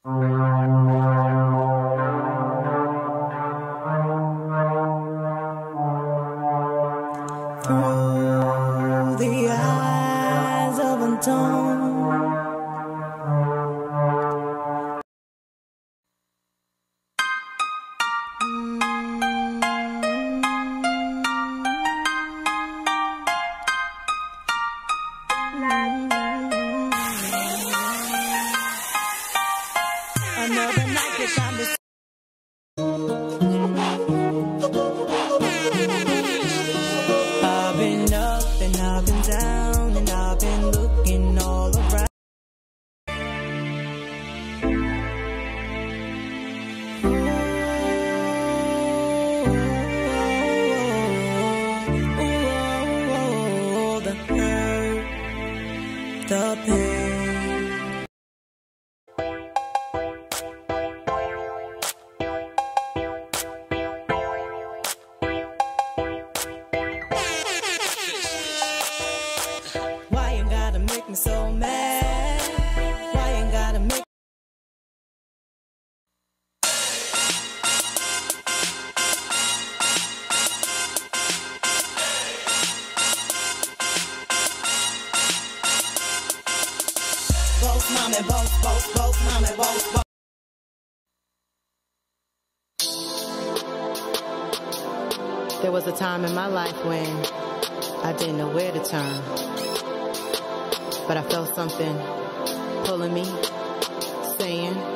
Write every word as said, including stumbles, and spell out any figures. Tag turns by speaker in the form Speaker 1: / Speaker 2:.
Speaker 1: Through the eyes of a Donn. Another night that I'm just I've been up and I've been down and I've been looking all around. Oh, the hurt, the pain. Why you gotta make me so mad? Why you gotta make both mommy, both, both, both mommy, both, both. There was a time in my life when I didn't know where to turn, but I felt something pulling me, saying,